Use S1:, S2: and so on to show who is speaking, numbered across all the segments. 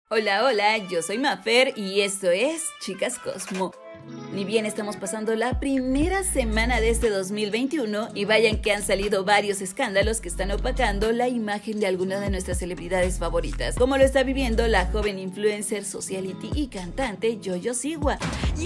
S1: Hola, hola, yo soy Mafer y esto es Chicas Cosmo. Ni bien estamos pasando la primera semana de este 2021 y vayan que han salido varios escándalos que están opacando la imagen de alguna de nuestras celebridades favoritas, como lo está viviendo la joven influencer, sociality y cantante Yoyo Siwa.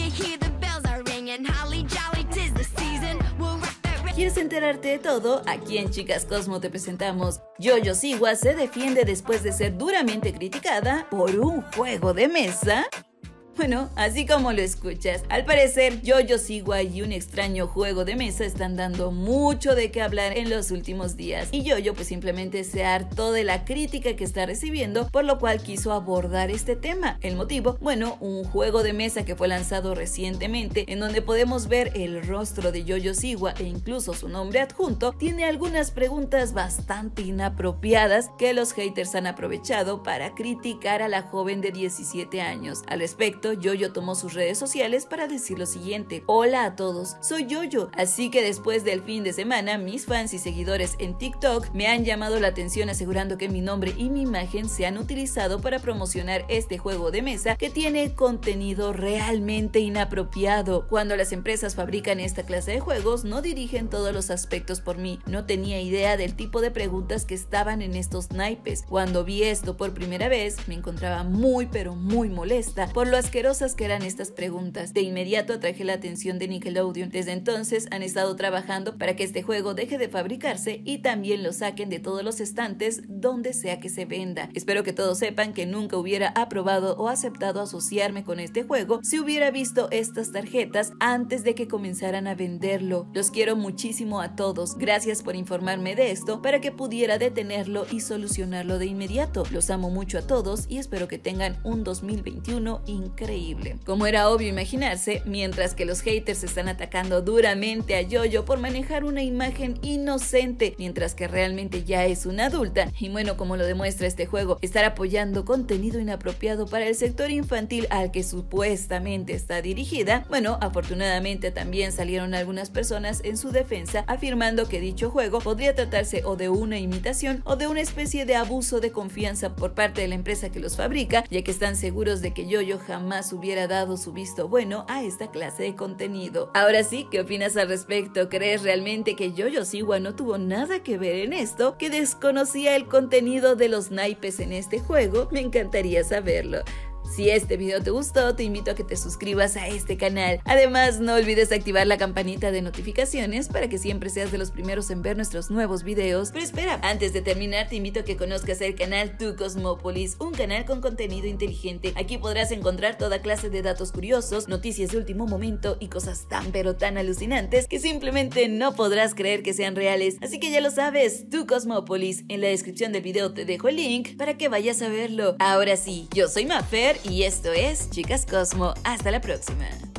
S1: ¿Quieres enterarte de todo? Aquí en Chicas Cosmo te presentamos. Yoyo Siwa se defiende después de ser duramente criticada por un juego de mesa. Bueno, así como lo escuchas, al parecer Yoyo Siwa y un extraño juego de mesa están dando mucho de qué hablar en los últimos días, y Yoyo pues simplemente se hartó de la crítica que está recibiendo, por lo cual quiso abordar este tema. El motivo, bueno, un juego de mesa que fue lanzado recientemente, en donde podemos ver el rostro de Yoyo Siwa e incluso su nombre adjunto, tiene algunas preguntas bastante inapropiadas que los haters han aprovechado para criticar a la joven de 17 años. Al respecto, Yoyo tomó sus redes sociales para decir lo siguiente: hola a todos, soy Yoyo, así que después del fin de semana mis fans y seguidores en TikTok me han llamado la atención asegurando que mi nombre y mi imagen se han utilizado para promocionar este juego de mesa que tiene contenido realmente inapropiado. Cuando las empresas fabrican esta clase de juegos no dirigen todos los aspectos por mí, no tenía idea del tipo de preguntas que estaban en estos naipes. Cuando vi esto por primera vez me encontraba muy pero muy molesta por lo asquerosas que eran estas preguntas. De inmediato atraje la atención de Nickelodeon. Desde entonces han estado trabajando para que este juego deje de fabricarse y también lo saquen de todos los estantes donde sea que se venda. Espero que todos sepan que nunca hubiera aprobado o aceptado asociarme con este juego si hubiera visto estas tarjetas antes de que comenzaran a venderlo. Los quiero muchísimo a todos. Gracias por informarme de esto para que pudiera detenerlo y solucionarlo de inmediato. Los amo mucho a todos y espero que tengan un 2021 increíble. Como era obvio imaginarse, mientras que los haters están atacando duramente a Yoyo por manejar una imagen inocente, mientras que realmente ya es una adulta, y bueno, como lo demuestra este juego, estar apoyando contenido inapropiado para el sector infantil al que supuestamente está dirigida, bueno, afortunadamente también salieron algunas personas en su defensa afirmando que dicho juego podría tratarse o de una imitación o de una especie de abuso de confianza por parte de la empresa que los fabrica, ya que están seguros de que Yoyo jamás hubiera dado su visto bueno a esta clase de contenido. Ahora sí, ¿qué opinas al respecto? ¿Crees realmente que Yoyo Siwa no tuvo nada que ver en esto? ¿Que desconocía el contenido de los naipes en este juego? Me encantaría saberlo. Si este video te gustó, te invito a que te suscribas a este canal. Además, no olvides activar la campanita de notificaciones para que siempre seas de los primeros en ver nuestros nuevos videos. Pero espera, antes de terminar, te invito a que conozcas el canal Tu Cosmópolis, un canal con contenido inteligente. Aquí podrás encontrar toda clase de datos curiosos, noticias de último momento y cosas tan pero tan alucinantes que simplemente no podrás creer que sean reales. Así que ya lo sabes, Tu Cosmópolis. En la descripción del video te dejo el link para que vayas a verlo. Ahora sí, yo soy Mafer y esto es Chicas Cosmo. Hasta la próxima.